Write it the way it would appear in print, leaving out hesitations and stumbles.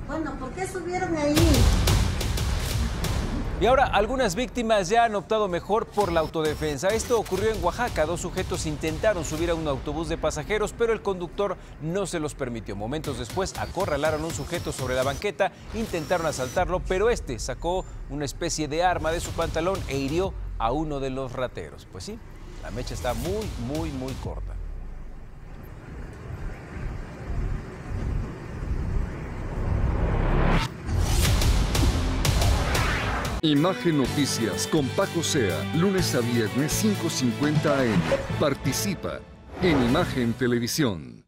Bueno, ¿por qué subieron ahí? Y ahora, algunas víctimas ya han optado mejor por la autodefensa. Esto ocurrió en Oaxaca. 2 sujetos intentaron subir a un autobús de pasajeros, pero el conductor no se los permitió. Momentos después, acorralaron a un sujeto sobre la banqueta, intentaron asaltarlo, pero este sacó una especie de arma de su pantalón e hirió a uno de los rateros. Pues sí, la mecha está muy corta. Imagen Noticias con Paco Sea, lunes a viernes 5:50 AM. Participa en Imagen Televisión.